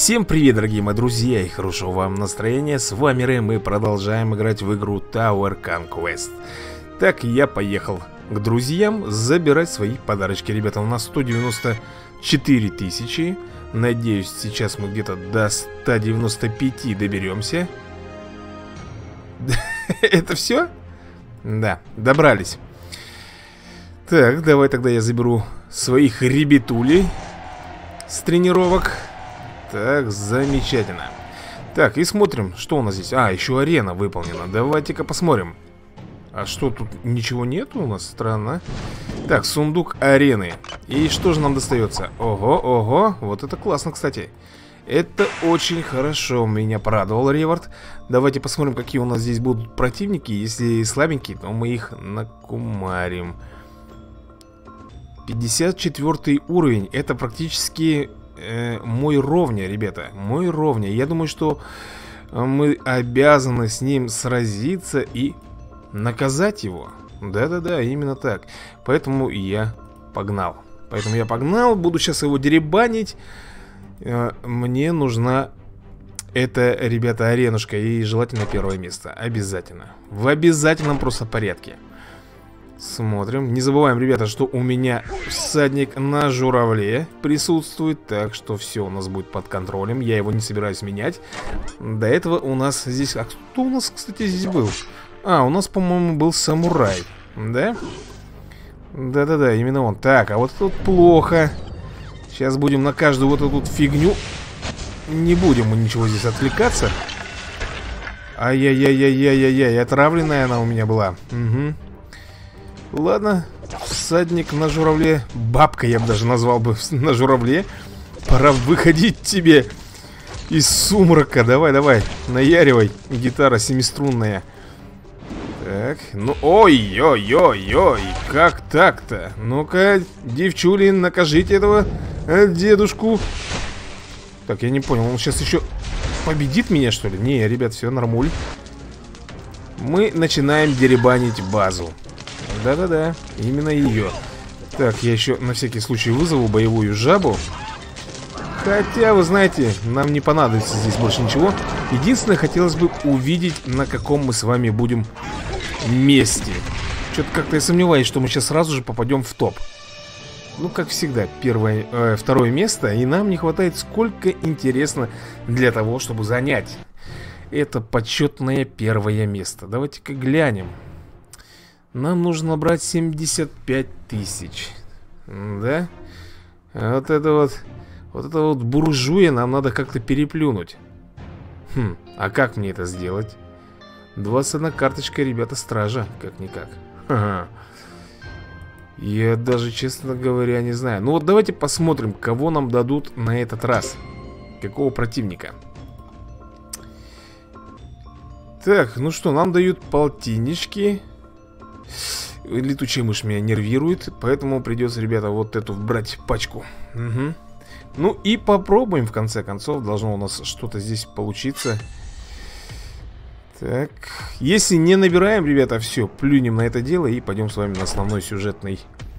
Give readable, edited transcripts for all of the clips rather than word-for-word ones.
Всем привет, дорогие мои друзья, и хорошего вам настроения. С вами Рэм, мы продолжаем играть в игру Tower Conquest. Так, я поехал к друзьям забирать свои подарочки. Ребята, у нас 194 тысячи. Надеюсь, сейчас мы где-то до 195 доберемся. Это все? Да, добрались. Так, давай тогда я заберу своих ребятулей с тренировок. Так, замечательно. Так, и смотрим, что у нас здесь. А, еще арена выполнена. Давайте-ка посмотрим. А что, тут ничего нету у нас? Странно. Так, сундук арены. И что же нам достается? Ого, ого, вот это классно, кстати. Это очень хорошо, меня порадовал Реворд. Давайте посмотрим, какие у нас здесь будут противники. Если слабенькие, то мы их накумарим. 54 уровень. Это практически... мой ровня, ребята, мой ровня. Я думаю, что мы обязаны с ним сразиться и наказать его. Да-да-да, именно так. Поэтому я погнал. Буду сейчас его деребанить. Мне нужна эта, ребята, аренушка. И желательно первое место. Обязательно. В обязательном просто порядке. Смотрим. Не забываем, ребята, что у меня всадник на журавле присутствует. Так что все у нас будет под контролем. Я его не собираюсь менять. До этого у нас здесь... А кто у нас, кстати, здесь был? А, у нас, по-моему, был самурай. Да? Да-да-да, именно он. Так, а вот тут плохо. Сейчас будем на каждую вот эту фигню. Не будем мы ничего здесь отвлекаться. Ай-яй-яй-яй-яй-яй-яй. Отравленная она у меня была. Угу. Ладно, всадник на журавле. Бабка я бы даже назвал бы на журавле. Пора выходить тебе из сумрака. Давай, давай, наяривай. Гитара семиструнная. Так, ну, ой-ой-ой-ой. Как так-то? Ну-ка, девчули, накажите этого дедушку. Так, я не понял, он сейчас еще победит меня, что ли? Не, ребят, все нормуль. Мы начинаем деребанить базу. Да-да-да, именно ее. Так, я еще на всякий случай вызову боевую жабу. Хотя, вы знаете, нам не понадобится здесь больше ничего. Единственное, хотелось бы увидеть, на каком мы с вами будем месте. Что-то как-то я сомневаюсь, что мы сейчас сразу же попадем в топ. Ну, как всегда, второе место. И нам не хватает сколько интересно для того, чтобы занять это почетное первое место. Давайте-ка глянем. Нам нужно набрать 75 тысяч. Да? Вот это вот буржуя нам надо как-то переплюнуть. А как мне это сделать? 21 карточка, ребята, стража. Как-никак. Ха-ха. Я даже, честно говоря, не знаю. Ну вот давайте посмотрим, кого нам дадут на этот раз. Какого противника. Так, ну что, нам дают полтиннички. Летучая мышь меня нервирует, поэтому придется, ребята, вот эту брать пачку. Угу. Ну и попробуем, в конце концов. Должно у нас что-то здесь получиться. Так, если не набираем, ребята, все, плюнем на это дело и пойдем с вами на основные сюжетные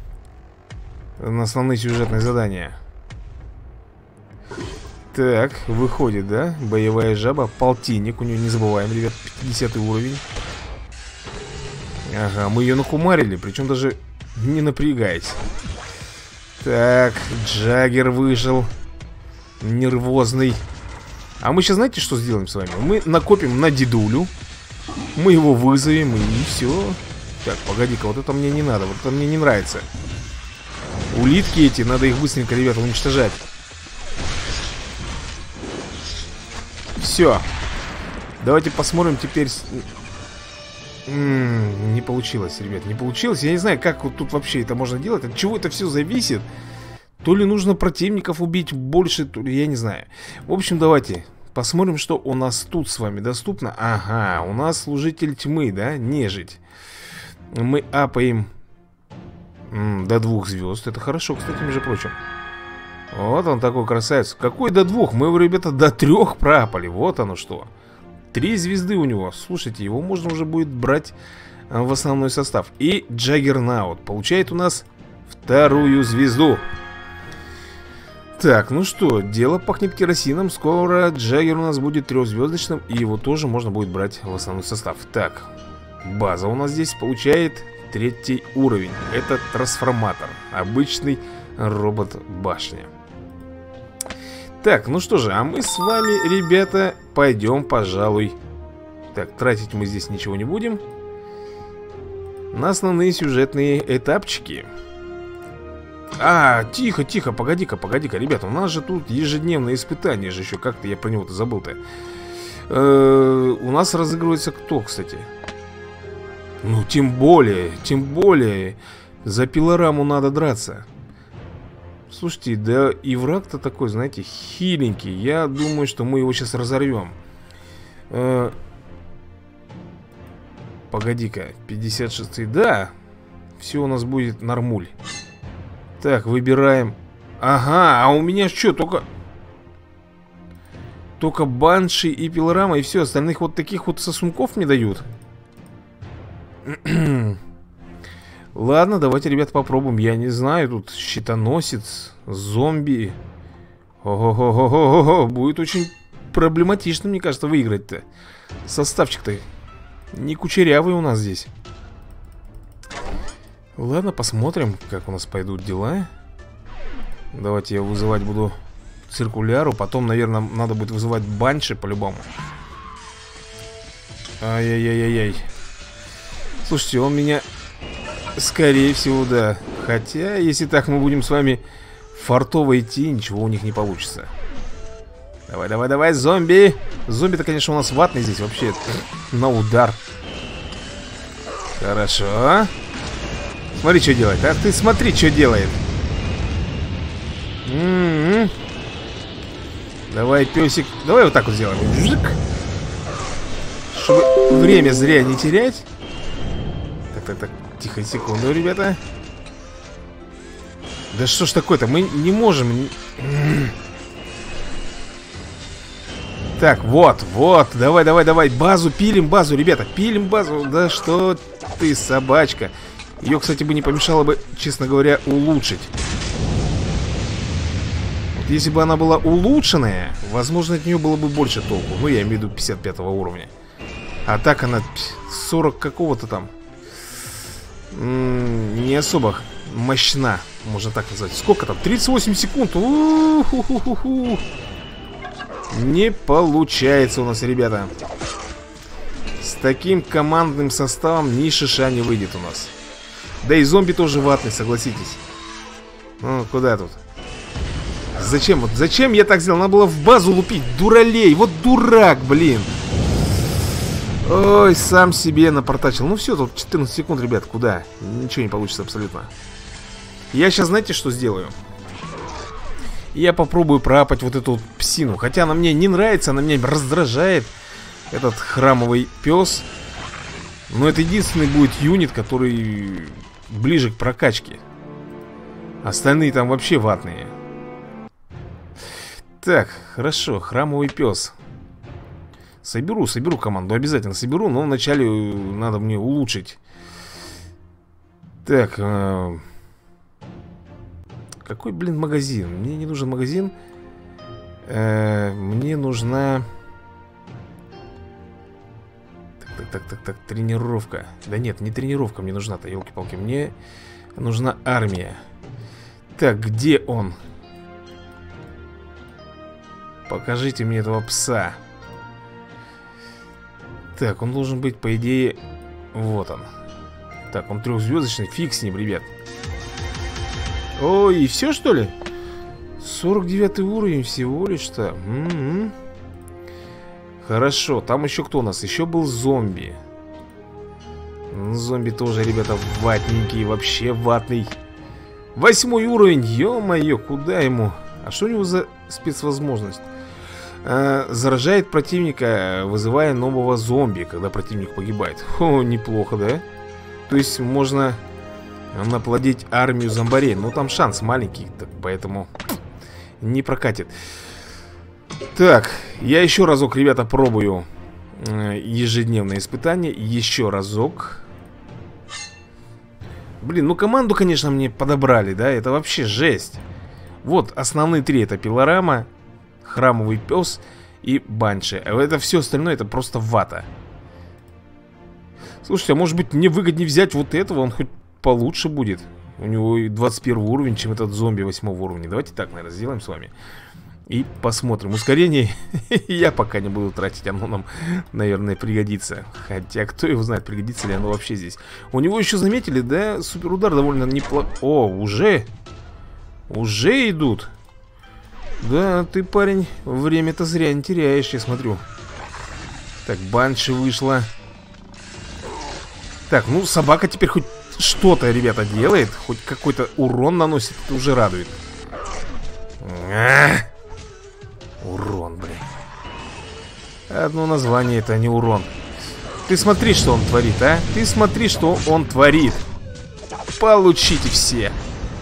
задания. Так, выходит, да? Боевая жаба, полтинник. У нее, не забываем, ребят, 50 уровень. Ага, мы ее накумарили, причем даже не напрягаясь. Так, Джаггер вышел. Нервозный. А мы сейчас знаете, что сделаем с вами? Мы накопим на дедулю. Мы его вызовем и все. Так, погоди-ка, вот это мне не надо. Вот это мне не нравится. Улитки эти, надо их быстренько, ребята, уничтожать. Все. Давайте посмотрим теперь... Не получилось, ребят, не получилось. Я не знаю, как вот тут вообще это можно делать. От чего это все зависит. То ли нужно противников убить больше, то ли я не знаю. В общем, давайте посмотрим, что у нас тут с вами доступно. Ага, у нас служитель тьмы, да, нежить. Мы апаем до 2 звезд. Это хорошо, кстати, между прочим. Вот он такой красавец. Какой до 2? Мы его, ребята, до 3 проапали. Вот оно что. 3 звезды у него. Слушайте, его можно уже будет брать в основной состав. И Джаггернаут получает у нас 2-ю звезду. Так, ну что, дело пахнет керосином. Скоро Джаггер у нас будет трехзвездочным, и его тоже можно будет брать в основной состав. Так, база у нас здесь получает 3-й уровень. Это трансформатор, обычный робот-башня. Так, ну что же, а мы с вами, ребята, пойдем, пожалуй. Так, тратить мы здесь ничего не будем. На основные сюжетные этапчики. А, тихо, тихо, погоди-ка, ребята, у нас же тут ежедневное испытание же еще, как-то я про него-то забыл-то. У нас разыгрывается кто, кстати? Ну, тем более, за пилораму надо драться. Слушайте, да и враг-то такой, знаете, хиленький. Я думаю, что мы его сейчас разорвем. Погоди-ка, 56-й, да, все у нас будет нормуль. Так, выбираем. Ага, а у меня что, только банши и пилорама, и все, остальных вот таких вот сосунков мне дают. Ладно, давайте, ребята, попробуем. Я не знаю, тут щитоносец, зомби. Ого-го-го-го-го, будет очень проблематично, мне кажется, выиграть-то. Составчик-то не кучерявый у нас здесь. Ладно, посмотрим, как у нас пойдут дела. Давайте я вызывать буду циркуляру. Потом, наверное, надо будет вызывать банши по-любому. Ай-яй-яй-яй-яй. Слушайте, он меня, скорее всего, да. Хотя, если так мы будем с вами фартово идти, ничего у них не получится. Давай, давай, давай, зомби. Зомби-то, конечно, у нас ватный здесь вообще. На удар. Хорошо. Смотри, что делает. А ты смотри, что делает. Давай, песик. Давай вот так вот сделаем. Жик. Чтобы время зря не терять. Так. Тихо, секунду, ребята. Да что ж такое-то? Мы не можем. Так, вот. Давай. Базу, пилим базу, ребята. Пилим базу. Да что ты, собачка. Ее, кстати, бы не помешало бы, честно говоря, улучшить. Вот если бы она была улучшенная, возможно, от нее было бы больше толку. Ну, я имею в виду 55 уровня. А так она 40 какого-то там. Не особо мощна, можно так назвать. Сколько там? 38 секунд. Не получается у нас, ребята. С таким командным составом ни шиша не выйдет у нас. Да и зомби тоже ватный, согласитесь. Ну, куда тут? Зачем я так сделал? Надо было в базу лупить, дуралей. Вот дурак, блин. Ой, сам себе напортачил. Ну все, тут 14 секунд, ребят, куда? Ничего не получится абсолютно. Я сейчас, знаете, что сделаю? Я попробую проапать вот эту вот псину. Хотя она мне не нравится, она меня раздражает. Этот храмовый пес. Но это единственный будет юнит, который ближе к прокачке. Остальные там вообще ватные. Так, хорошо, храмовый пес. Соберу команду, обязательно соберу. Но вначале надо мне улучшить. Так, какой, блин, магазин? Мне не нужен магазин. Мне нужна... Так, тренировка. Да нет, не тренировка мне нужна-то, елки-палки. Мне нужна армия. Так, где он? Покажите мне этого пса. Так, он должен быть, по идее... Вот он. Так, он трехзвездочный, фиг с ним, ребят. Ой, и все, что ли? 49 уровень всего лишь-то. Хорошо, там еще кто у нас? Еще был зомби. Зомби тоже, ребята, ватненький, вообще ватный. 8 уровень, ё-моё, куда ему? А что у него за спецвозможность? Заражает противника, вызывая нового зомби, когда противник погибает. О, неплохо, да? То есть можно наплодить армию зомбарей. Но там шанс маленький, поэтому не прокатит. Так, я еще разок, ребята, пробую ежедневное испытание. Еще разок. Блин, ну команду, конечно, мне подобрали, да? Это вообще жесть. Вот основные три: это пилорама, храмовый пес и банши. А это все остальное это просто вата. Слушайте, а может быть мне выгоднее взять вот этого? Он хоть получше будет. У него 21 уровень, чем этот зомби 8 уровня. Давайте так, наверное, сделаем с вами. И посмотрим. Ускорение я пока не буду тратить. Оно нам, наверное, пригодится. Хотя, кто его знает, пригодится ли оно вообще здесь. У него еще, заметили, да? Суперудар довольно неплохо. О, уже? Уже идут. Да, ты, парень, время-то зря не теряешь, я смотрю. Так, банши вышла. Так, ну, собака теперь хоть что-то, ребята, делает. Хоть какой-то урон наносит. Это уже радует. Урон, блин. Одно название это не урон. Ты смотри, что он творит, а? Ты смотри, что он творит. Получите все.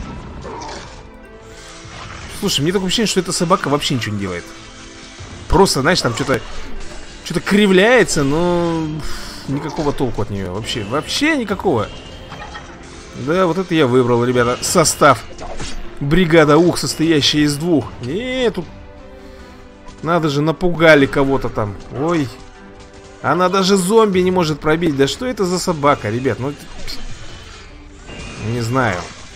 Слушай, мне такое ощущение, что эта собака вообще ничего не делает. Просто, знаешь, там что-то кривляется, но никакого толку от нее. Вообще никакого. Да, вот это я выбрал, ребята. Состав. Бригада ух, состоящая из двух. Тут надо же, напугали кого-то там. Ой. Она даже зомби не может пробить. Да что это за собака, ребят? Ну, не знаю.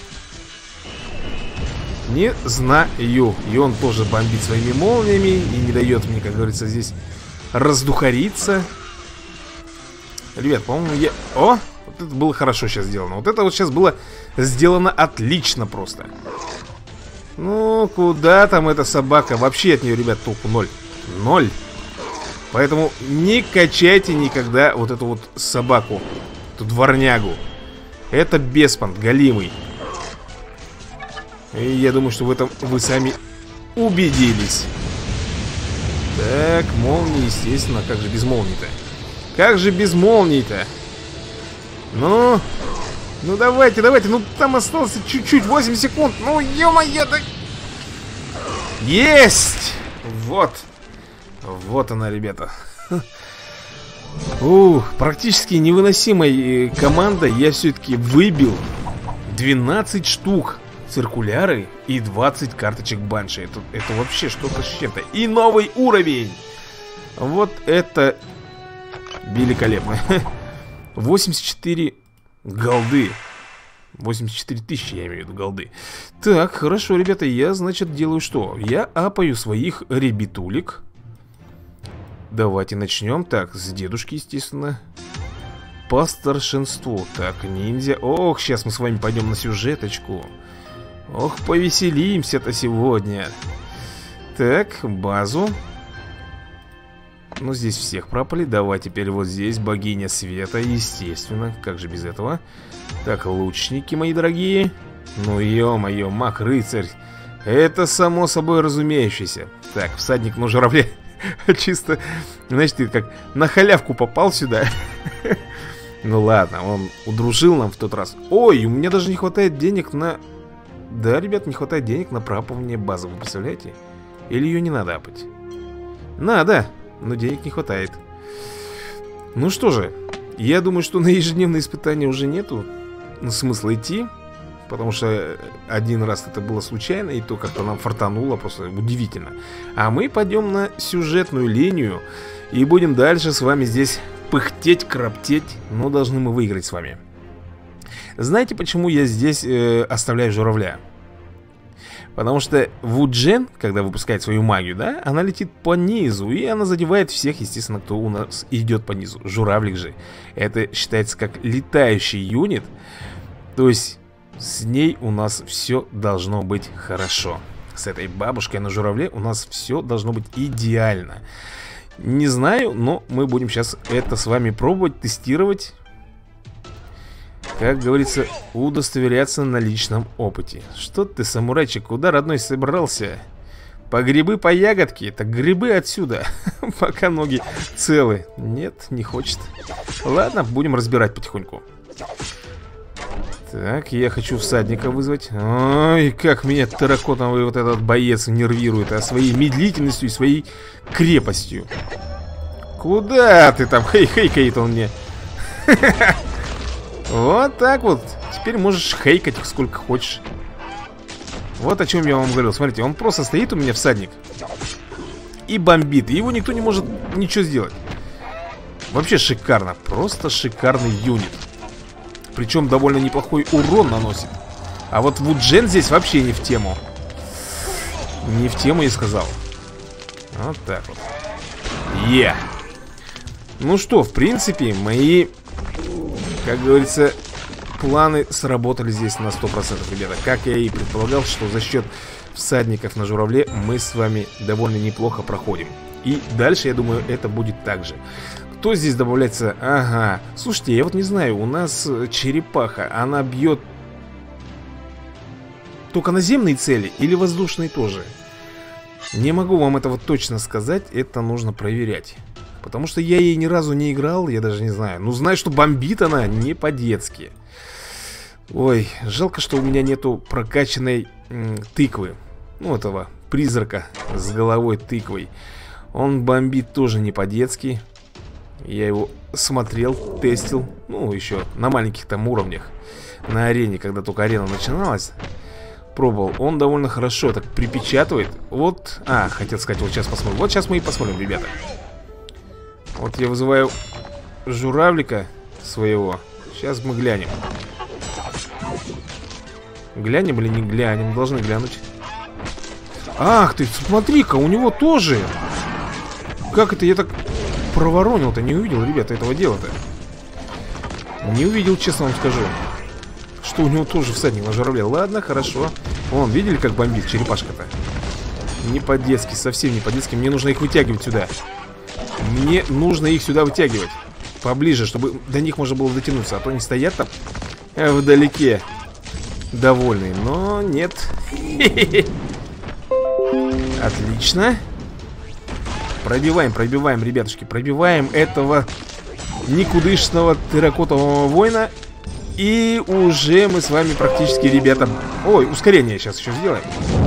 Не знаю. И он тоже бомбит своими молниями и не дает мне, как говорится, здесь раздухариться. Ребят, по-моему, я... О! Вот это было хорошо сейчас сделано. Вот это вот сейчас было сделано отлично просто. Ну, куда там эта собака? Вообще от нее, ребят, толку ноль. Ноль. Поэтому не качайте никогда вот эту вот собаку. Эту дворнягу. Это беспонт, голимый. И я думаю, что в этом вы сами убедились. Так, молнии, естественно. Как же без молний-то? Как же без молний-то? Ну давайте, ну там осталось чуть-чуть, 8 секунд. Ну, ё-моё, да... Есть! Вот она, ребята. Практически невыносимой командой я все-таки выбил 12 штук циркуляры и 20 карточек банши. Это вообще что-то с чем-то. И новый уровень! Вот это великолепно. 84 голды. 84 тысячи, я имею в виду, голды. Так, хорошо, ребята, я, значит, делаю что? Я апаю своих ребятулек. Давайте начнем. Так, с дедушки, естественно. По старшинству. Так, ниндзя. Ох, сейчас мы с вами пойдем на сюжеточку. Ох, повеселимся-то сегодня. Так, базу. Ну, здесь всех пропали. Давай теперь вот здесь богиня света, естественно. Как же без этого? Так, лучники мои дорогие. Ну, ё-моё, маг-рыцарь. Это само собой разумеющееся. Так, всадник на журавле. Чисто, знаешь, ты как на халявку попал сюда. Ну ладно, он удружил нам в тот раз. Ой, у меня даже не хватает денег на... Да, ребят, не хватает денег на проапывание базы, вы представляете? Или ее не надо апать? Надо, но денег не хватает. Ну что же, я думаю, что на ежедневные испытания уже нету смысла идти. Потому что один раз это было случайно, и то как-то нам фартануло, просто удивительно. А мы пойдем на сюжетную линию и будем дальше с вами здесь пыхтеть, кроптеть. Но должны мы выиграть с вами. Знаете, почему я здесь оставляю журавля? Потому что Вуджен, когда выпускает свою магию, да, она летит по низу, и она задевает всех, естественно, кто у нас идет по низу. Журавлик же, это считается как летающий юнит. То есть... с ней у нас все должно быть хорошо. С этой бабушкой на журавле у нас все должно быть идеально. Не знаю, но мы будем сейчас это с вами пробовать, тестировать. Как говорится, удостоверяться на личном опыте. Что ты, самурайчик, куда, родной, собрался? По грибы, по ягодки? Так грибы отсюда. Пока ноги целы. Нет, не хочет. Ладно, будем разбирать потихоньку. Так, я хочу всадника вызвать. Ой, как меня терракотовый вот этот боец нервирует, а своей медлительностью и своей крепостью. Куда ты там? Хей-хейкает он мне. Вот так вот. Теперь можешь хейкать сколько хочешь. Вот о чем я вам говорил. Смотрите, он просто стоит у меня, всадник, и бомбит. И его никто не может ничего сделать. Вообще шикарно. Просто шикарный юнит. Причем довольно неплохой урон наносит. А вот Вуджен здесь вообще не в тему. Не в тему, я сказал. Вот так вот. Ну что, в принципе, мои, как говорится, планы сработали здесь на 100%, ребята. Как я и предполагал, что за счет всадников на журавле мы с вами довольно неплохо проходим. И дальше, я думаю, это будет так же. Кто здесь добавляется? Ага. Слушайте, я вот не знаю, у нас черепаха, она бьет только наземные цели или воздушные тоже? Не могу вам этого точно сказать, это нужно проверять. Потому что я ей ни разу не играл, я даже не знаю. Ну, знаю, что бомбит она не по-детски. Ой, жалко, что у меня нету прокачанной тыквы. Ну, этого призрака с головой тыквой. Он бомбит тоже не по-детски. Я его смотрел, тестил. Ну, еще на маленьких там уровнях. На арене, когда только арена начиналась. Пробовал. Он довольно хорошо так припечатывает. Вот, хотел сказать, вот сейчас посмотрим. Вот сейчас мы и посмотрим, ребята. Вот я вызываю журавлика своего. Сейчас мы глянем. Глянем или не глянем? Должны глянуть. Ах ты, смотри-ка, у него тоже. Как это я так проворонил-то? Не увидел, ребята, этого дела-то. Не увидел, честно вам скажу. Что у него тоже всадник на журавле. Ладно, хорошо. Вон, видели, как бомбит черепашка-то? Не по-детски, совсем не по-детски. Мне нужно их вытягивать сюда. Мне нужно их сюда вытягивать поближе, чтобы до них можно было дотянуться. А то они стоят там вдалеке, довольные. Но нет. Отлично. Пробиваем, пробиваем, ребятушки. Пробиваем этого никудышного терракотового воина. И уже мы с вами практически, ребята... Ой, ускорение сейчас еще сделаем.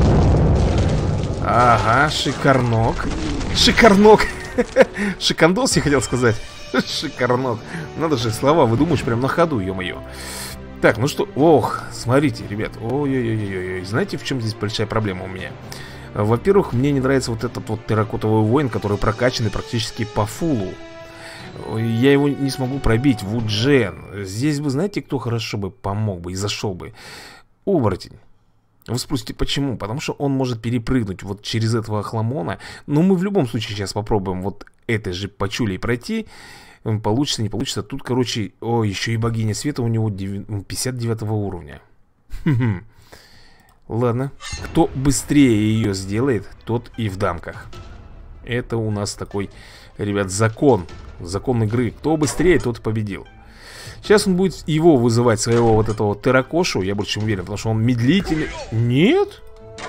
Ага, шикарнок. Шикарнок. Шикандос, я хотел сказать. Шикарнок. Надо же слова выдумаешь прям на ходу, ё-моё. Так, ну что, ох, смотрите, ребят. Ой-ой-ой-ой-ой. Знаете, в чем здесь большая проблема у меня? Во-первых, мне не нравится вот этот вот терракотовый воин, который прокачанный практически по фулу. Я его не смогу пробить. Вуджен. Здесь бы, знаете, кто хорошо бы помог бы и зашел бы? Оборотень. Вы спросите, почему? Потому что он может перепрыгнуть вот через этого хламона. Но мы в любом случае сейчас попробуем вот этой же пачулей пройти. Получится, не получится. Тут, короче, еще и богиня света у него 59 уровня. Ладно. Кто быстрее ее сделает, тот и в дамках. Это у нас такой, ребят, закон. Закон игры. Кто быстрее, тот победил. Сейчас он будет его вызывать, своего вот этого терракошу. Я больше чем уверен, потому что он медлительный. Нет?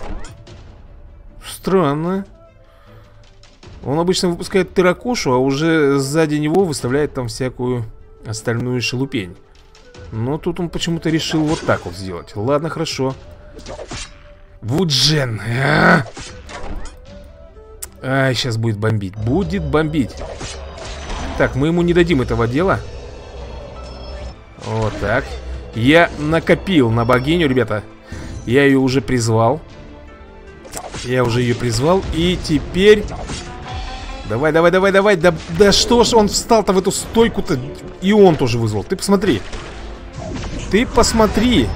Странно. Он обычно выпускает терракошу, а уже сзади него выставляет там всякую остальную шелупень. Но тут он почему-то решил вот так вот сделать. Ладно, хорошо. Вуджен. Сейчас будет бомбить. Будет бомбить. Так, мы ему не дадим этого дела. Вот так. Я накопил на богиню, ребята. Я ее уже призвал. Я уже ее призвал. И теперь... Давай, давай, давай, давай. Да что ж он встал-то в эту стойку-то. И он тоже вызвал. Ты посмотри. Ты посмотри.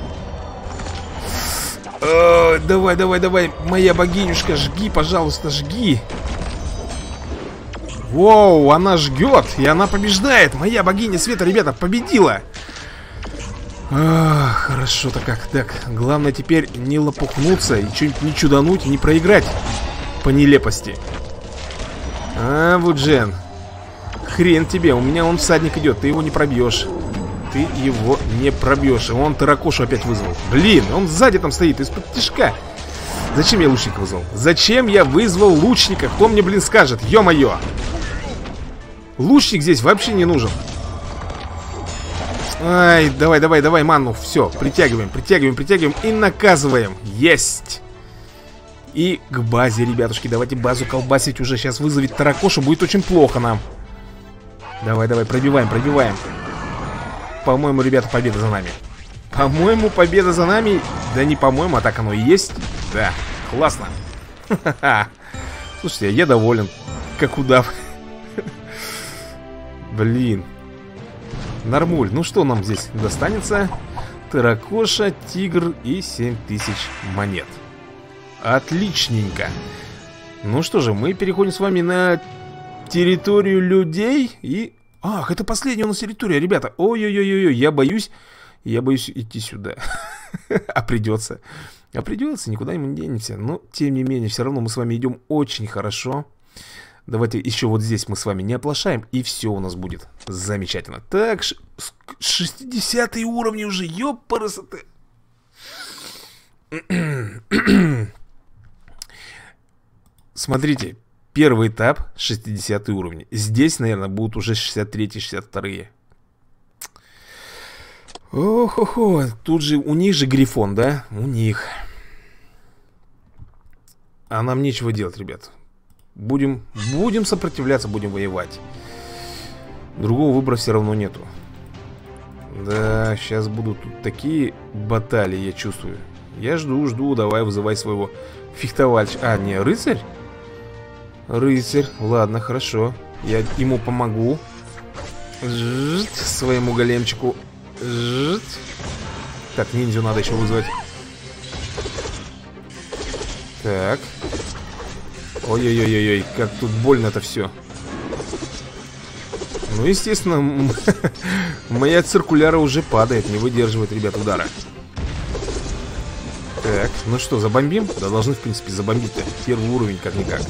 Давай, давай, давай. Моя богинюшка, жги, пожалуйста, жги. Воу, она жгет. И она побеждает. Моя богиня света, ребята, победила. Хорошо-то как. Так, главное теперь не лопухнуться и что-нибудь не чудануть, и не проиграть по нелепости. Вуджен, хрен тебе, у меня он всадник идет. Ты его не пробьешь. Ты его не пробьешь. И он терракошу опять вызвал. Блин, он сзади там стоит, из-под тишка. Зачем я лучника вызвал? Зачем я вызвал лучника? Кто мне, блин, скажет? Ё-моё. Лучник здесь вообще не нужен. Ай, давай, давай, давай, манну. Все, притягиваем, притягиваем, притягиваем и наказываем. Есть. И к базе, ребятушки. Давайте базу колбасить уже. Сейчас вызовет таракошу, будет очень плохо нам. Давай, давай, пробиваем, пробиваем. По-моему, ребята, победа за нами. По-моему, победа за нами. Да не по-моему, а так оно и есть. Да, классно. Слушайте, я доволен. Как удав. Блин. Нормуль. Ну что нам здесь достанется? Терракоша, тигр и 7000 монет. Отличненько. Ну что же, мы переходим с вами на территорию людей. И... Ах, это последняя у нас территория, ребята. Ой-ой-ой-ой, я боюсь идти сюда. А придется. Никуда мы не денемся. Но, тем не менее, все равно мы с вами идем очень хорошо. Давайте еще вот здесь мы с вами не оплошаем. И все у нас будет замечательно. Так, 60-е уровни уже, ёпарасоты. Смотрите, первый этап 60 уровни. Здесь, наверное, будут уже 63-е, 62-е. Ох-охо, тут же, у них же грифон, да? У них. А нам нечего делать, ребят. Будем сопротивляться, будем воевать. Другого выбора все равно нету. Да, сейчас будут тут такие баталии, я чувствую. Я жду, давай вызывай своего фехтовальщика. А, не, рыцарь? Рыцарь, ладно, хорошо. Я ему помогу. Своему големчику. Так, ниндзю надо еще вызвать. Так. Ой-ой-ой-ой, как тут больно-то все. Ну, естественно, моя циркуляра уже падает, не выдерживает, ребят, удара. Так, ну что, забомбим? Да, должны, в принципе, забомбить-то. Первый уровень, как-никак.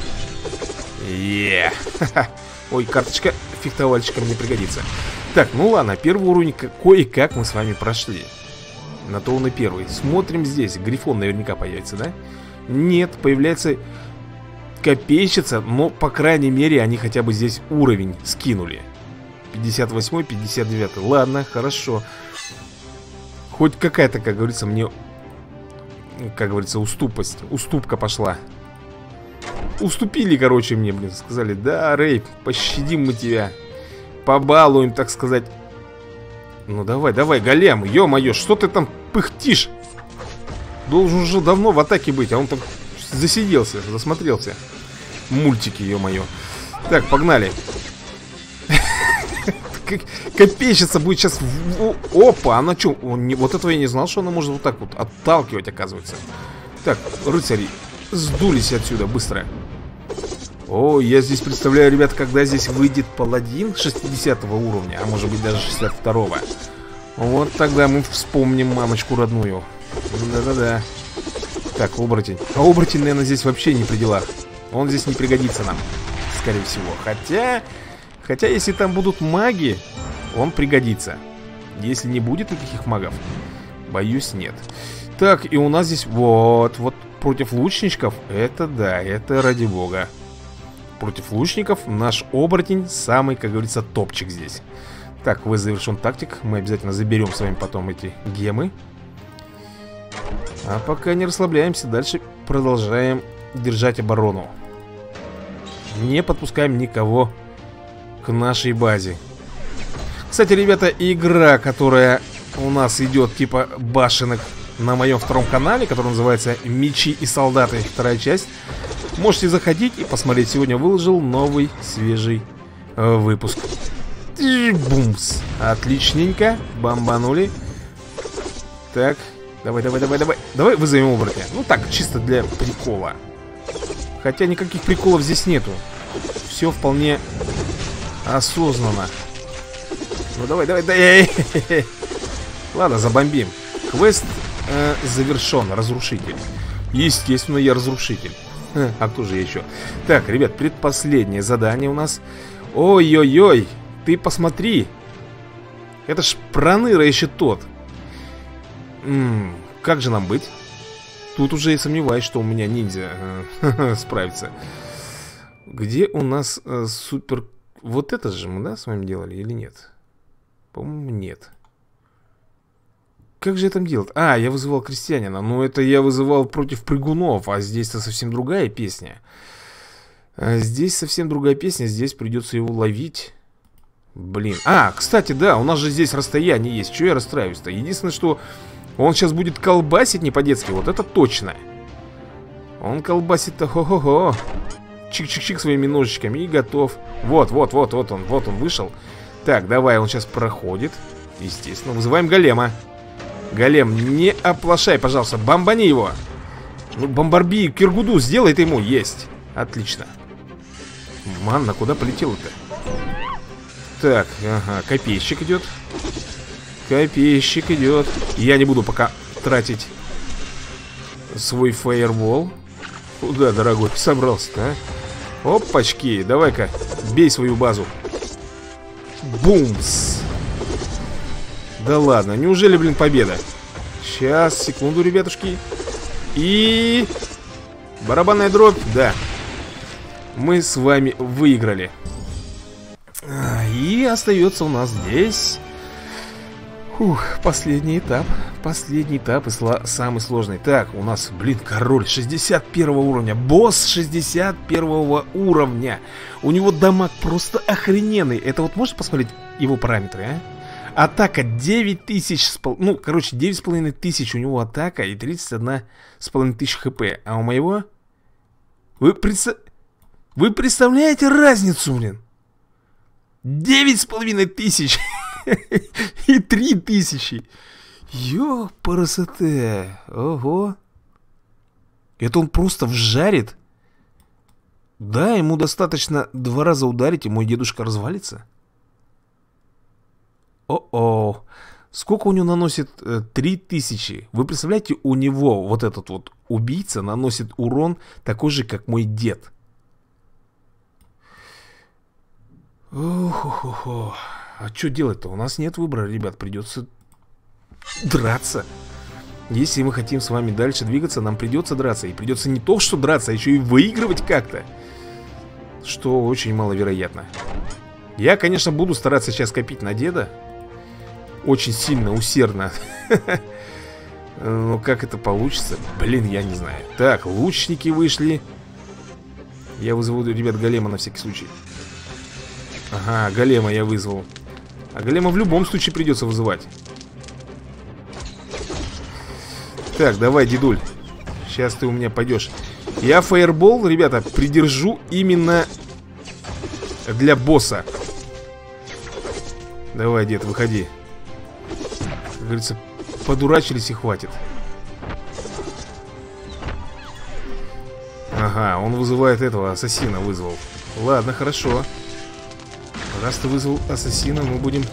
Ой, карточка фехтовальщика мне пригодится. Так, ну ладно, первый уровень кое-как мы с вами прошли. На то он и первый. Смотрим здесь, грифон наверняка появится, да? Нет, появляется копейщица, но, по крайней мере, они хотя бы здесь уровень скинули. 58-й, 59-й. Ладно, хорошо. Хоть какая-то, как говорится, мне, как говорится, уступка пошла. Уступили, короче, мне, блин, сказали: да, Рэй, пощадим мы тебя, побалуем, так сказать. Ну давай, голем, ё-моё, что ты там пыхтишь? Должен уже давно в атаке быть, а он там засиделся, засмотрелся. Мультики, ё-моё. Так, погнали. Копейщица будет сейчас. Опа, она чё? Вот этого я не знал, что она может вот так вот отталкивать, оказывается. Так, рыцари, сдулись отсюда, быстро. О, я здесь представляю, ребят, когда здесь выйдет паладин 60 уровня, а может быть даже 62-го. Вот тогда мы вспомним мамочку родную. Да-да-да. Так, оборотень. А оборотень, наверное, здесь вообще не при делах. Он здесь не пригодится нам, скорее всего. Хотя, если там будут маги, он пригодится. Если не будет никаких магов, боюсь, нет. Так, и у нас здесь вот против лучничков. Это да, это ради бога. Против лучников наш оборотень самый, как говорится, топчик здесь. Так, вы завершен тактик. Мы обязательно заберем с вами потом эти гемы. А пока не расслабляемся, дальше продолжаем держать оборону. Не подпускаем никого к нашей базе. Кстати, ребята, игра, которая у нас идет типа башенок на моем втором канале, который называется «Мечи и солдаты», вторая часть. Можете заходить и посмотреть. Сегодня выложил новый свежий выпуск. Бумс. Отличненько. Бомбанули. Так, давай. Давай вызовем оборотня. Ну так, чисто для прикола. Хотя никаких приколов здесь нету. Все вполне осознанно. Ну давай. Ладно, забомбим. Квест завершен. Разрушитель. Естественно, я разрушитель. А кто же еще? Так, ребят, предпоследнее задание у нас. Ой-ой-ой, ты посмотри. Это ж проныра еще тот. Как же нам быть? Тут уже и сомневаюсь, что у меня ниндзя справится. Где у нас супер... Вот это же мы, да, с вами делали или нет? По-моему, нет. Как же это делать? А, я вызывал крестьянина. Ну, это я вызывал против прыгунов. А здесь-то совсем другая песня. Здесь совсем другая песня. Здесь придется его ловить. Блин. А, кстати, да, у нас же здесь расстояние есть. Чего я расстраиваюсь-то? Единственное, что он сейчас будет колбасить не по-детски. Вот это точно. Он колбасит-то, хо-хо-хо. Чик-чик-чик своими ножичками и готов. Вот он вышел. Так, давай, он сейчас проходит. Естественно, вызываем голема. Голем, не оплошай, пожалуйста, бомбани его. Ну, бомбарби, Киргуду, сделай ты ему. Есть, отлично. Манна, куда полетела-то? Так, ага, копейщик идет. Копейщик идет. Я не буду пока тратить свой фаербол. Куда, дорогой, собрался-то, а? Опачки, давай-ка, бей свою базу. Бумс. Да ладно, неужели, блин, победа? Сейчас, секунду, ребятушки. И... барабанная дробь, да. Мы с вами выиграли. И остается у нас здесь... Фух, последний этап. Последний этап и самый сложный. Так, у нас, блин, король 61 уровня. Босс 61 уровня. У него дамаг просто охрененный. Это вот можешь посмотреть его параметры, а? Атака 9000, ну, короче, 9500 у него атака и 31,5 хп. А у моего... Вы представляете разницу, блин? 9500 и 3000. Ёпарасоте. Ого. Это он просто вжарит. Да, ему достаточно 2 раза ударить, и мой дедушка развалится. О-о. Сколько у него наносит? 3000. Вы представляете, у него вот этот вот убийца наносит урон такой же, как мой дед. Ох-ох-ох. А что делать-то? У нас нет выбора, ребят. Придется драться. Если мы хотим с вами дальше двигаться, нам придется драться. И придется не то, что драться, а еще и выигрывать как-то. Что очень маловероятно. Я, конечно, буду стараться сейчас копить на деда. Очень сильно, усердно. Но как это получится? Блин, я не знаю. Так, лучники вышли. Я вызову, ребят, голема на всякий случай. Ага, голема я вызвал. А голема в любом случае придется вызывать. Так, давай, дедуль. Сейчас ты у меня пойдешь. Я фаербол, ребята, придержу именно для босса. Давай, дед, выходи. Как говорится, подурачились и хватит. Ага, он вызывает этого, ассасина вызвал. Ладно, хорошо. Раз ты вызвал ассасина, мы будем...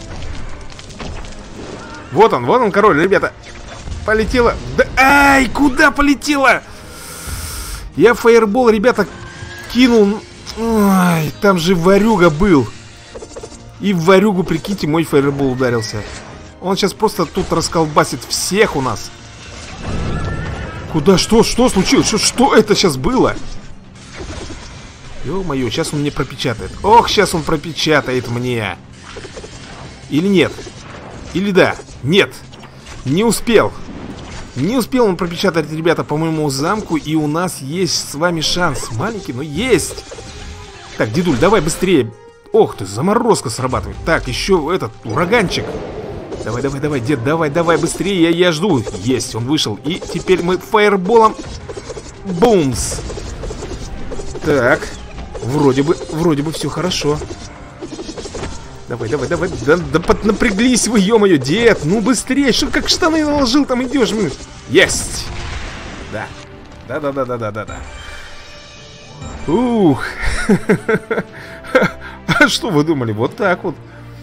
Вот он, король, ребята. Полетела. Да, ай, куда полетела? Я фаербол, ребята, кинул. Ай, там же варюга был. И в варюгу, прикиньте, мой фаербол ударился. Он сейчас просто тут расколбасит всех у нас. Куда? Что случилось? Что это сейчас было? Ё-моё, сейчас он мне пропечатает. Ох, сейчас он пропечатает мне. Или нет? Или да? Нет. Не успел. Не успел он пропечатать, ребята, по моему замку. И у нас есть с вами шанс. Маленький, но есть. Так, дедуль, давай быстрее. Ох ты, заморозка срабатывает. Так, еще этот, ураганчик. Давай, дед, давай быстрее, я жду. Есть, он вышел. И теперь мы фаерболом. Бумс. Так. Вроде бы все хорошо. Давай. Да поднапряглись вы, ё-моё, дед. Ну быстрее, что как штаны наложил, там идешь. Есть. Да. Ух. А что вы думали? Вот так вот.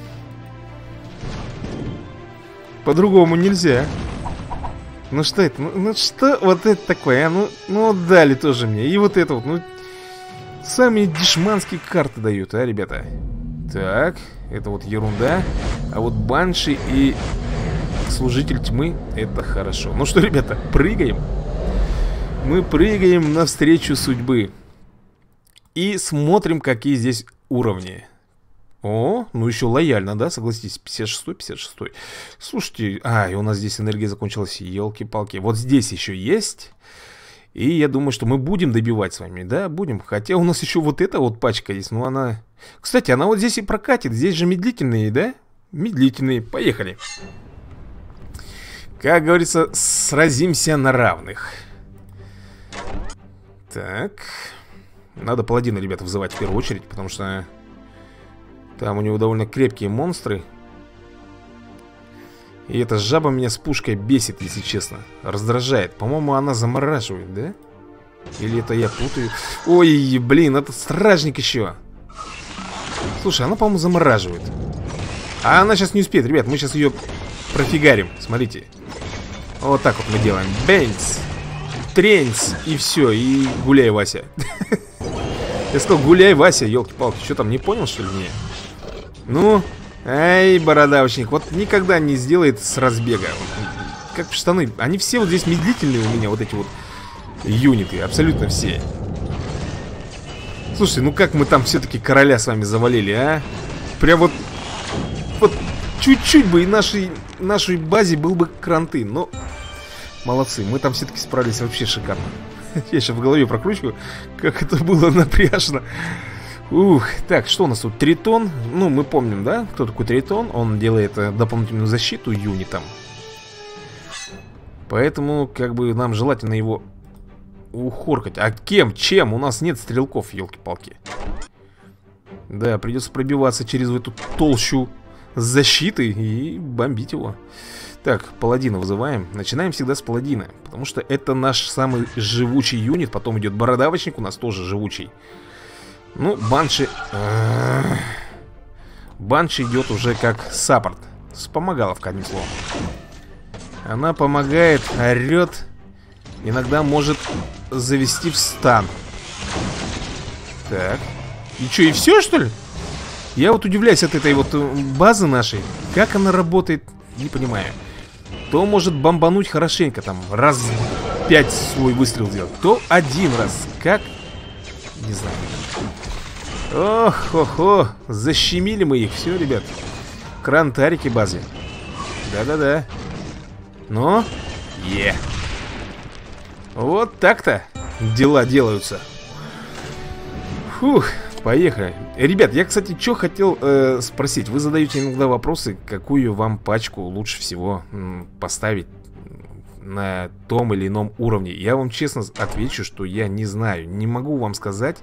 По-другому нельзя. Ну что это? Ну что вот это такое? Ну дали тоже мне. И вот это вот. Ну, самые дешманские карты дают, а, ребята? Так, это вот ерунда. А вот Банши и Служитель Тьмы, это хорошо. Ну что, ребята, прыгаем. Мы прыгаем навстречу судьбы. И смотрим, какие здесь уровни. О, ну еще лояльно, да, согласитесь. 56. Слушайте, и у нас здесь энергия закончилась. Елки-палки. Вот здесь еще есть. И я думаю, что мы будем добивать с вами, да, будем. Хотя у нас еще вот эта вот пачка есть, но она... Кстати, она вот здесь и прокатит, здесь же медлительные, да? Медлительные, поехали. Как говорится, сразимся на равных. Так. Надо паладина, ребята, вызывать в первую очередь, потому что там у него довольно крепкие монстры. И эта жаба меня с пушкой бесит, если честно. Раздражает. По-моему, она замораживает, да? Или это я путаю? Ой, блин, это стражник еще. Слушай, она, по-моему, замораживает. А она сейчас не успеет, ребят. Мы сейчас ее профигарим. Смотрите. Вот так вот мы делаем. Бенц, тренц, и все. И гуляй, Вася. Я сказал, гуляй, Вася, елки-палки. Что там, не понял, что ли? Не. Ну... Эй, бородавочник, вот никогда не сделает с разбега. Как штаны. Они все вот здесь медлительные у меня, вот эти вот юниты, абсолютно все. Слушай, ну как мы там все-таки короля с вами завалили, а? Прям вот чуть-чуть бы и нашей базе был бы кранты. Но молодцы, мы там все-таки справились вообще шикарно. Я сейчас в голове прокручиваю, как это было напряжно. Ух, так, что у нас тут? Тритон. Ну, мы помним, да, кто такой Тритон. Он делает дополнительную защиту юнитам. Поэтому, как бы, нам желательно его ухоркать. А кем? Чем? У нас нет стрелков, елки-палки. Да, придется пробиваться через эту толщу защиты и бомбить его. Так, паладина вызываем. Начинаем всегда с паладина, потому что это наш самый живучий юнит. Потом идет бородавочник, у нас тоже живучий. Ну, Банши... Банши идет уже как саппорт. Вспомогаловка, одним словом. Она помогает, орет. Иногда может завести в стан. Так. И что, и все, что ли? Я вот удивляюсь от этой вот базы нашей. Как она работает, не понимаю. То может бомбануть хорошенько, там, раз 5 свой выстрел сделать, то один раз. Как? Не знаю. Ох-хо-хо, защемили мы их, все, ребят. Крантарики базы. Да-да-да. Ну, вот так-то дела делаются. Фух, поехали. Ребят, я, кстати, что хотел спросить. Вы задаете иногда вопросы, какую вам пачку лучше всего поставить на том или ином уровне. Я вам честно отвечу, что я не знаю. Не могу вам сказать,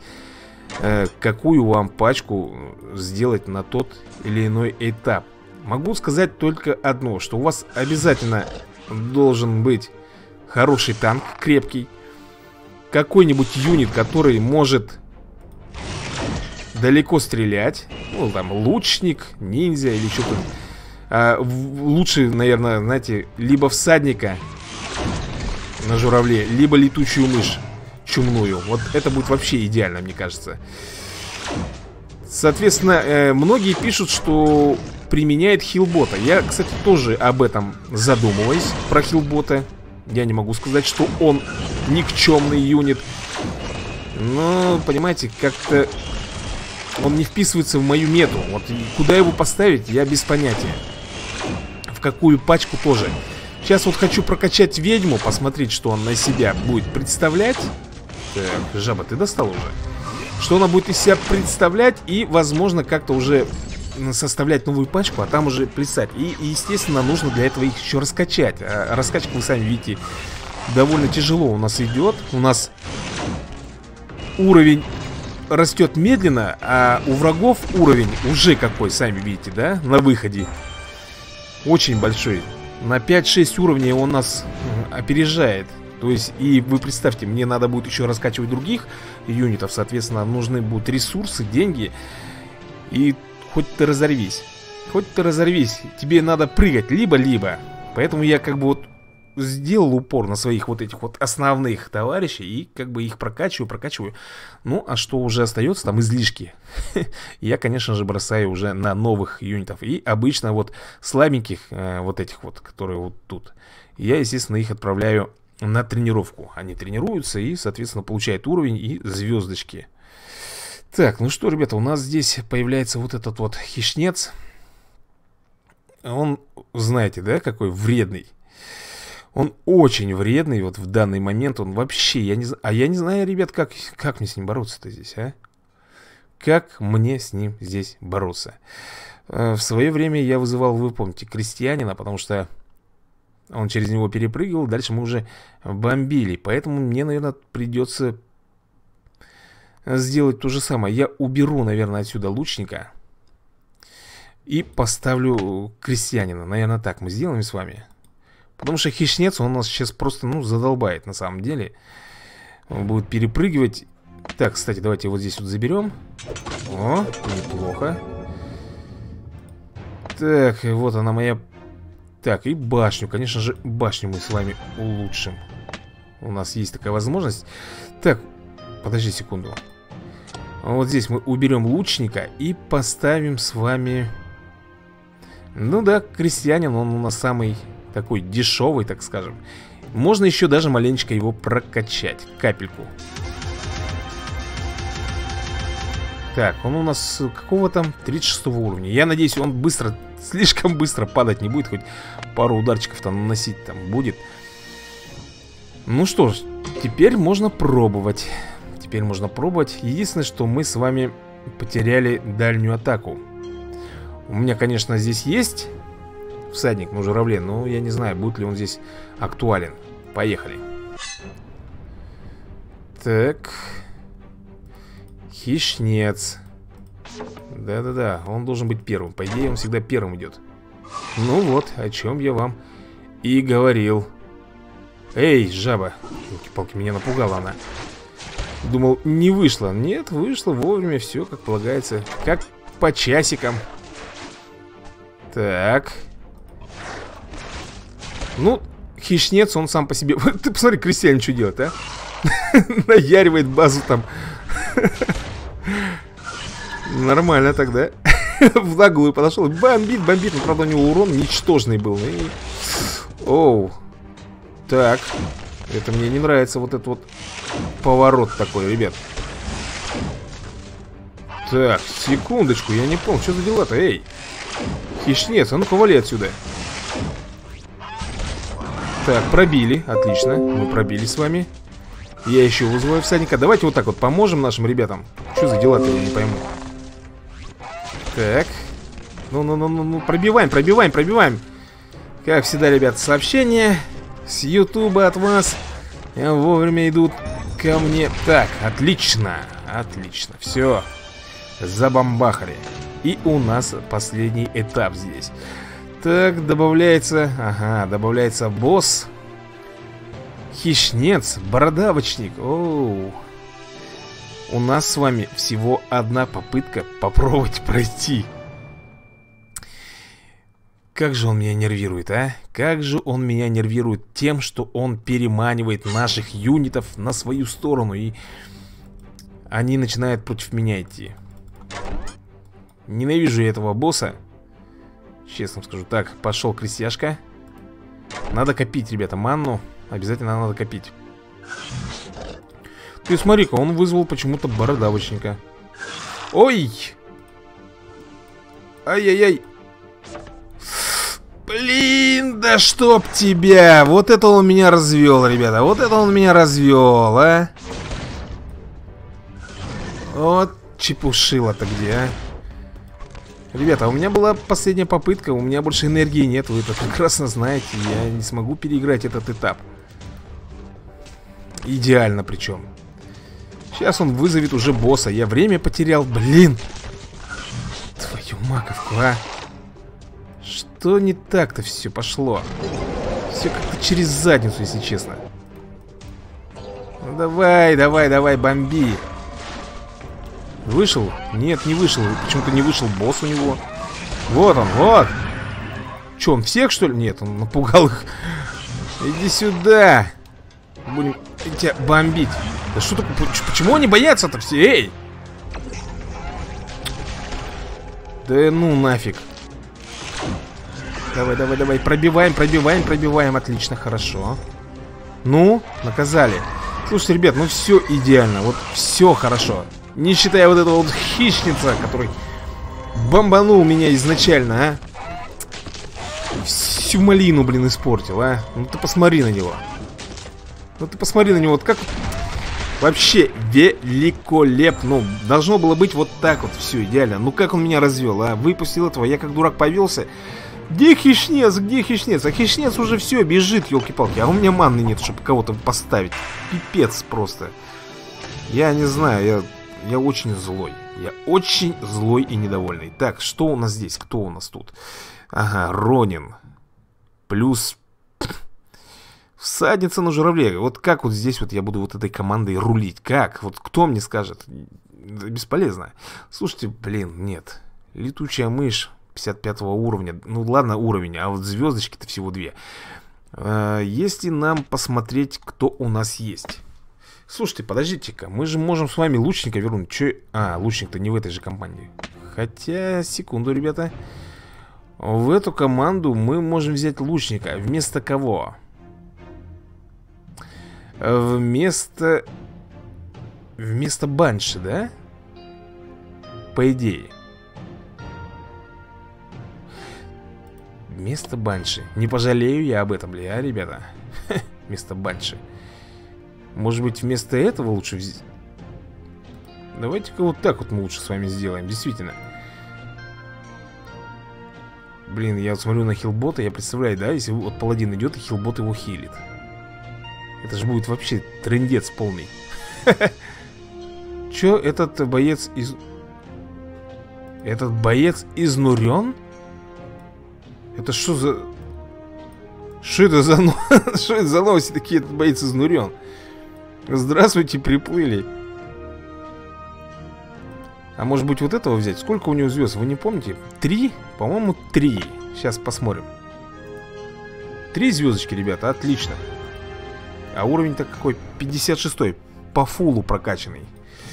какую вам пачку сделать на тот или иной этап. Могу сказать только одно, что у вас обязательно должен быть хороший танк, крепкий. Какой-нибудь юнит, который может далеко стрелять. Ну, там, лучник, ниндзя или что-то. Лучше, наверное, знаете, либо всадника на журавле, либо летучую мышь чумную. Вот это будет вообще идеально, мне кажется. Соответственно, многие пишут, что применяет хилбота. Я, кстати, тоже об этом задумываюсь, про хилбота. Я не могу сказать, что он никчемный юнит. Но, понимаете, как-то он не вписывается в мою мету. Вот куда его поставить, я без понятия. В какую пачку тоже. Сейчас вот хочу прокачать ведьму, посмотреть, что он на себя будет представлять. Так, жаба, ты достал уже? Что она будет из себя представлять. И, возможно, как-то уже составлять новую пачку, а там уже плясать. И, естественно, нужно для этого их еще раскачать. А раскачка, вы сами видите, довольно тяжело у нас идет. У нас уровень растет медленно, а у врагов уровень уже какой, сами видите, да, на выходе. Очень большой. На 5-6 уровней он нас опережает. То есть, и вы представьте, мне надо будет еще раскачивать других юнитов. Соответственно, нужны будут ресурсы, деньги. И хоть ты разорвись. Хоть ты разорвись, тебе надо прыгать либо-либо. Поэтому я как бы вот сделал упор на своих вот этих вот основных товарищей. И как бы их прокачиваю. Ну, а что уже остается, там излишки. Я, конечно же, бросаю уже на новых юнитов. И обычно вот слабеньких, вот этих вот, которые вот тут, я, естественно, их отправляю на тренировку. Они тренируются и, соответственно, получают уровень и звездочки. Так, ну что, ребята, у нас здесь появляется вот этот вот хищнец. Он, знаете, да, какой вредный. Он очень вредный вот в данный момент. Он вообще, я не знаю. А я не знаю, ребят, как мне с ним бороться-то здесь, а? Как мне с ним здесь бороться? В свое время я вызывал, вы помните, крестьянина, потому что он через него перепрыгивал. Дальше мы уже бомбили. Поэтому мне, наверное, придется сделать то же самое. Я уберу, наверное, отсюда лучника и поставлю крестьянина. Наверное, так мы сделаем с вами. Потому что хищнец, он нас сейчас просто, ну, задолбает на самом деле. Он будет перепрыгивать. Так, кстати, давайте вот здесь вот заберем. О, неплохо. Так, вот она моя. Так, и башню, конечно же, башню мы с вами улучшим. У нас есть такая возможность. Так, подожди секунду. Вот здесь мы уберем лучника и поставим с вами... Ну да, крестьянин, он у нас самый такой дешевый, так скажем. Можно еще даже маленечко его прокачать. Капельку. Так, он у нас какого там? 36 уровня. Я надеюсь, он быстро, слишком быстро падать не будет. Хоть пару ударчиков там наносить там будет. Ну что ж, теперь можно пробовать. Теперь можно пробовать. Единственное, что мы с вами потеряли дальнюю атаку. У меня, конечно, здесь есть всадник на журавле, но я не знаю, будет ли он здесь актуален. Поехали. Так. Хищнец. Да-да-да, он должен быть первым. По идее, он всегда первым идет. Ну вот, о чем я вам и говорил. Эй, жаба. Ёлки-палки, меня напугала она. Думал, не вышло. Нет, вышло вовремя, все как полагается. Как по часикам. Так. Ну, хищнец, он сам по себе. Ты посмотри, крестьянин что делает, а? Наяривает базу там. Нормально тогда. В наглую подошел. Бомбит. Но, правда, у него урон ничтожный был. И... Оу. Так. Это мне не нравится, вот этот вот поворот такой, ребят. Так, секундочку, я не понял, что за дела-то, эй. Хищнец, а ну-ка вали отсюда. Так, пробили, отлично. Мы пробили с вами. Я еще вызываю всадника. Давайте вот так вот поможем нашим ребятам. Что за дела-то, я не пойму. Так. Ну, пробиваем. Как всегда, ребят, сообщения с Ютуба от вас вовремя идут ко мне. Так, отлично. Отлично, все. Забамбахали. И у нас последний этап здесь. Так, добавляется... Ага, добавляется босс. Хищнец, бородавочник. Оу. У нас с вами всего одна попытка попробовать пройти. Как же он меня нервирует, а? Как же он меня нервирует тем, что он переманивает наших юнитов на свою сторону. И они начинают против меня идти. Ненавижу я этого босса. Честно скажу. Так, пошел крестьяшка. Надо копить, ребята, манну. Обязательно надо копить. Ты смотри-ка, он вызвал почему-то бородавочника. Ой! Ай-яй-яй! Блин, да чтоб тебя! Вот это он меня развел, ребята. Вот это он меня развел, а! Вот чепушило-то где, а? Ребята, у меня была последняя попытка. У меня больше энергии нет. Вы это прекрасно знаете. Я не смогу переиграть этот этап. Идеально причем. Сейчас он вызовет уже босса. Я время потерял, блин. Твою маковку, а. Что не так-то все пошло? Все как-то через задницу, если честно. Ну давай, бомби. Вышел? Нет, не вышел. Почему-то не вышел босс у него. Вот он, вот. Че, он всех, что ли? Нет, он напугал их. Иди сюда. Будем тебя бомбить. Да что такое? Почему они боятся-то все? Эй! Да ну нафиг. Давай. Пробиваем. Отлично, хорошо. Ну, наказали. Слушайте, ребят, ну все идеально. Вот все хорошо. Не считая вот этого вот хищница, который бомбанул меня изначально, а. всю малину, блин, испортил, а? Ну ты посмотри на него. Ну ты посмотри на него, вот как... Вообще великолепно. Ну, должно было быть вот так вот, все идеально. Ну как он меня развел, а? Выпустил этого, я как дурак повелся. Где хищнец, где хищнец? А хищнец уже все, бежит, елки-палки. А у меня манны нет, чтобы кого-то поставить. Пипец просто. Я не знаю, я очень злой. Я очень злой и недовольный. Так, что у нас здесь? Кто у нас тут? Ага, Ронин. Плюс... Всадница на журавле. Вот как вот здесь вот я буду вот этой командой рулить? Как? Вот кто мне скажет? Бесполезно. Слушайте, блин, нет. Летучая мышь 55 уровня. Ну ладно, уровень, а вот звездочки-то всего 2. Если нам посмотреть, кто у нас есть. Слушайте, подождите-ка. Мы же можем с вами лучника вернуть. Че? А, лучник-то не в этой же компании. Хотя, секунду, ребята. В эту команду мы можем взять лучника. Вместо кого? Вместо Банши, да? По идее. Вместо Банши. Не пожалею я об этом, бля, ребята. Вместо Банши. Может быть, вместо этого лучше взять? Давайте-ка вот так вот мы лучше с вами сделаем. Действительно. Блин, я вот смотрю на хилбота. Я представляю, да, если вот паладин идет и хилбот его хилит. Это же будет вообще трындец полный. Чё, этот боец из... Этот боец изнурен? Это что за... Что это за... Что это за новости такие? Этот боец изнурен. Здравствуйте, приплыли. А может быть вот этого взять? Сколько у него звезд, вы не помните? 3? По-моему, 3. Сейчас посмотрим. 3 звездочки, ребята, отлично. А уровень-то какой? 56-й. По фулу прокачанный.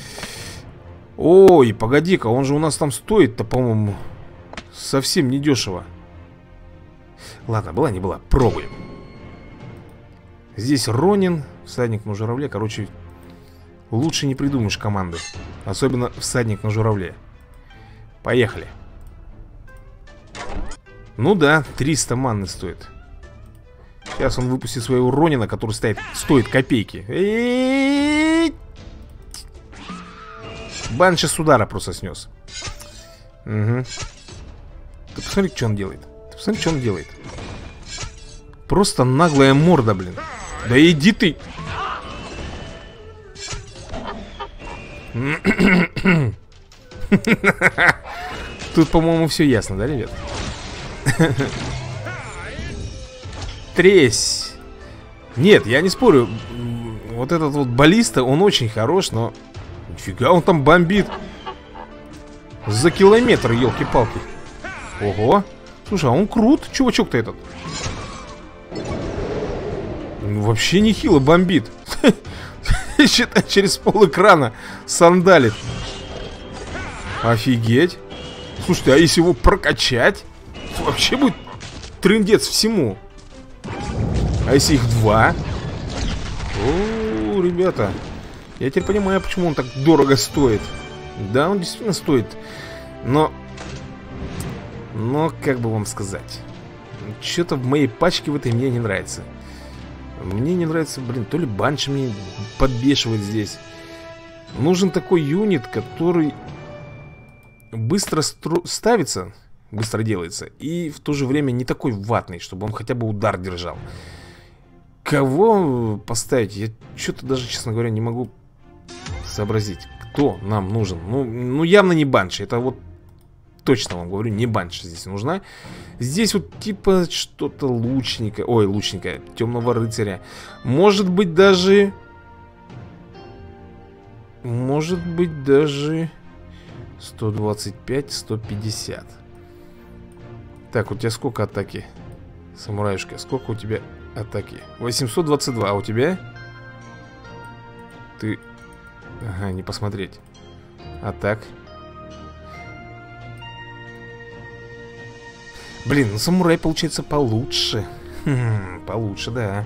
Ой, погоди-ка, он же у нас там стоит-то, по-моему, совсем недешево. Ладно, была не была, пробуем. Здесь Ронин, всадник на журавле. Короче, лучше не придумаешь команды. Особенно всадник на журавле. Поехали. Ну да, 300 манны стоит. Сейчас он выпустит своего Ронина, который стоит копейки. Банши с удара просто снес. Угу. Ты посмотри, что он делает. Ты посмотри, что он делает. Просто наглая морда, блин. Да иди ты. Тут, по-моему, все ясно, да, ребят? Тресь. Нет, я не спорю. Вот этот вот баллиста, он очень хорош, но... Нифига, он там бомбит. За километр, елки-палки. Ого. Слушай, а он крут, чувачок-то этот. Вообще нехило бомбит. Считай, через пол экрана сандалит. Офигеть. Слушайте, а если его прокачать, вообще будет трындец всему. А если их 2? О, ребята, я теперь понимаю, почему он так дорого стоит. Да, он действительно стоит. Но, как бы вам сказать, что-то в моей пачке в этой мне не нравится. Мне не нравится, блин, то ли банши мне подбешивает здесь. Нужен такой юнит, который быстро ставится, быстро делается, и в то же время не такой ватный, чтобы он хотя бы удар держал. Кого поставить? Я что-то даже, честно говоря, не могу сообразить, кто нам нужен. Ну явно не банши. Это вот точно вам говорю, не банши здесь нужна. Здесь вот типа что-то лучника. Ой, лучника, темного рыцаря. Может быть даже 125, 150. Так, у тебя сколько атаки? Самураюшка, сколько у тебя атаки? 822, а у тебя? Ты... Ага, не посмотреть. А так? Блин, ну самурай получается получше. Получше, да.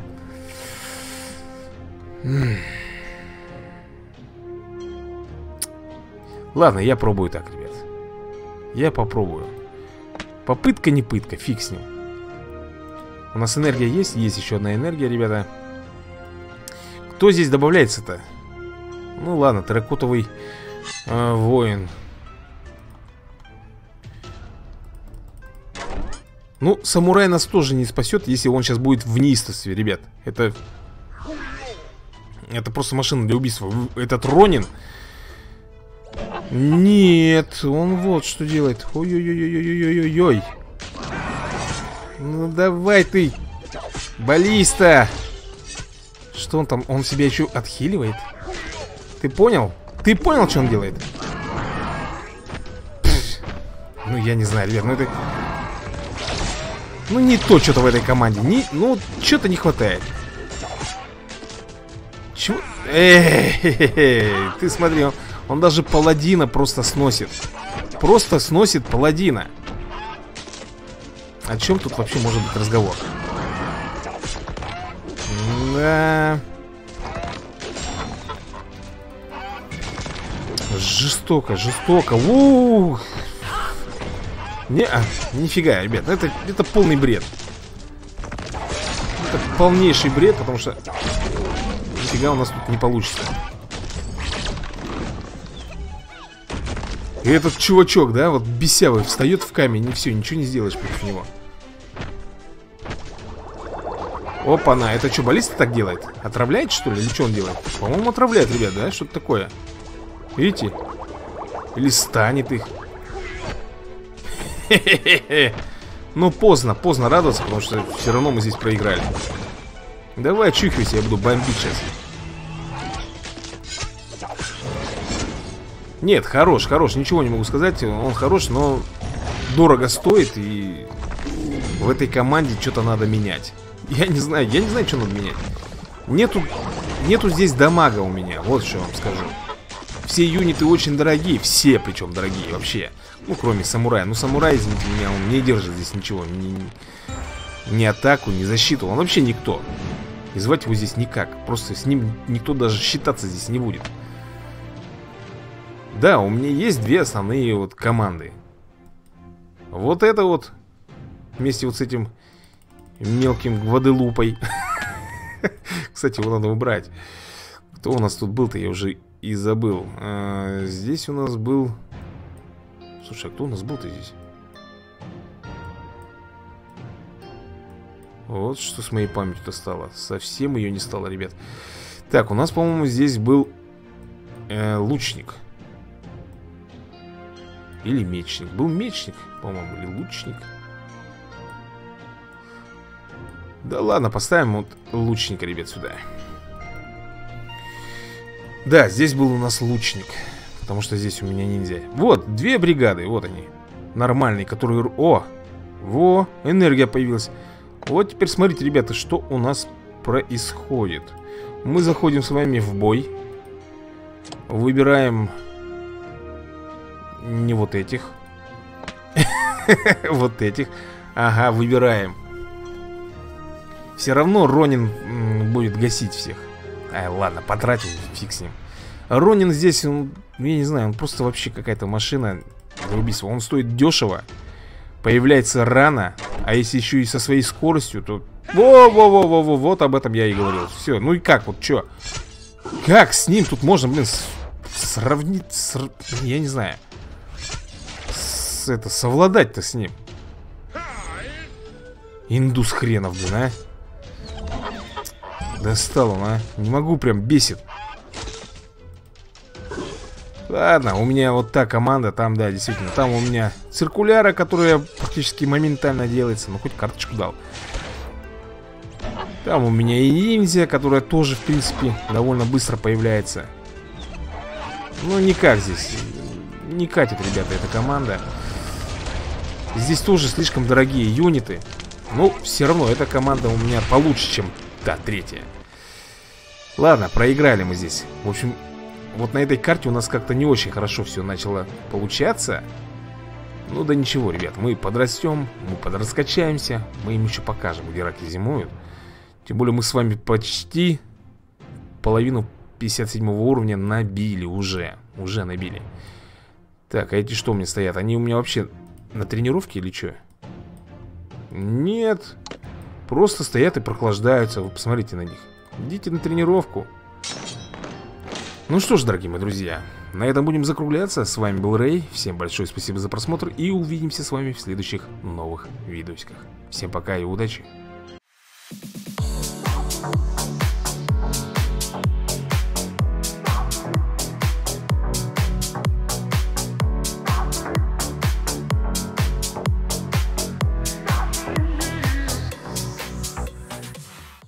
Ладно, я пробую так, ребят. Я попробую. Попытка не пытка, фиг с ним. У нас энергия есть? Есть еще одна энергия, ребята. Кто здесь добавляется-то? Ну ладно, терракотовый воин. Ну, самурай нас тоже не спасет, если он сейчас будет в неистовстве, ребят. Это просто машина для убийства. Этот Ронин. Нет, он вот что делает. Ой-ой-ой-ой-ой-ой-ой. Ну давай ты, баллиста. Что он там? Он себя еще отхиливает? Ты понял? Ты понял, что он делает? Ну я не знаю, ребят, ну это... Ну не то что-то в этой команде. Ну, что-то не хватает. Чего? Ты смотри, он даже паладина просто сносит. Просто сносит паладина. О чем тут вообще может быть разговор? Да. Жестоко, жестоко. Ух. Нифига, ребят, это полный бред. Это полнейший бред, потому что нифига у нас тут не получится. И этот чувачок, да, вот бесявый, встает в камень, и все, ничего не сделаешь против него. Опа-на, это что, баллиста так делает? Отравляет, что ли, или что он делает? По-моему, отравляет, ребят, да, что-то такое. Видите? Или станет их. Хе-хе-хе. Ну, поздно радоваться, потому что все равно мы здесь проиграли. Давай, чухайся, я буду бомбить сейчас. Нет, хорош, ничего не могу сказать. Он хорош, но дорого стоит. И в этой команде что-то надо менять. Я не знаю, что надо менять. Нету здесь дамага у меня. Вот что я вам скажу. Все юниты очень дорогие. Все причем дорогие вообще. Ну, кроме самурая. Ну, самурай, извините меня, он не держит здесь ничего. Ни атаку, ни защиту. Он вообще никто. И звать его здесь никак. Просто с ним никто даже считаться здесь не будет. Да, у меня есть две основные вот команды. Вот это вот вместе вот с этим мелким Гваделупой. Кстати, его надо убрать. Кто у нас тут был-то, я уже и забыл. Здесь у нас был... Слушай, а кто у нас был-то здесь? Вот что с моей памятью-то стало. Совсем ее не стало, ребят. Так, у нас, по-моему, здесь был лучник. Или мечник. Был мечник, по-моему, или лучник. Да ладно, поставим вот лучника, ребят, сюда. Да, здесь был у нас лучник. Потому что здесь у меня ниндзя. Вот, две бригады, вот они. Нормальные, которые... О, во, энергия появилась. Вот теперь смотрите, ребята, что у нас происходит. Мы заходим с вами в бой. Выбираем... Не вот этих. Вот этих. Ага, выбираем. Все равно Ронин будет гасить всех. Ай, ладно, потратим, фиг с ним. Ронин здесь, он, я не знаю, он просто вообще какая-то машина для убийства. Он стоит дешево, появляется рано, а если еще и со своей скоростью, то... Во-во-во-во-во, вот об этом я и говорил. Все, ну и как, вот что? Как с ним тут можно, блин, сравнить, я не знаю. Совладать-то с ним. Индус хренов, блин, а. Достал он, а. Не могу, прям бесит. Ладно, у меня вот та команда. Там, да, действительно, там у меня циркуляра, которая практически моментально делается. Ну, хоть карточку дал. Там у меня и ниндзя, которая тоже, в принципе, довольно быстро появляется. Ну, никак здесь. Не катит, ребята, эта команда. Здесь тоже слишком дорогие юниты. Но все равно эта команда у меня получше, чем та третья. Ладно, проиграли мы здесь. В общем, вот на этой карте у нас как-то не очень хорошо все начало получаться. Ну да ничего, ребят, мы подрастем, мы подраскачаемся. Мы им еще покажем, где раки зимуют. Тем более мы с вами почти половину 57 уровня набили уже. Уже набили. Так, а эти что у меня стоят? Они у меня вообще на тренировке или что? Нет. Просто стоят и прохлаждаются. Вы посмотрите на них. Идите на тренировку. Ну что ж, дорогие мои друзья, на этом будем закругляться. С вами был Рэй. Всем большое спасибо за просмотр. И увидимся с вами в следующих новых видосиках. Всем пока и удачи.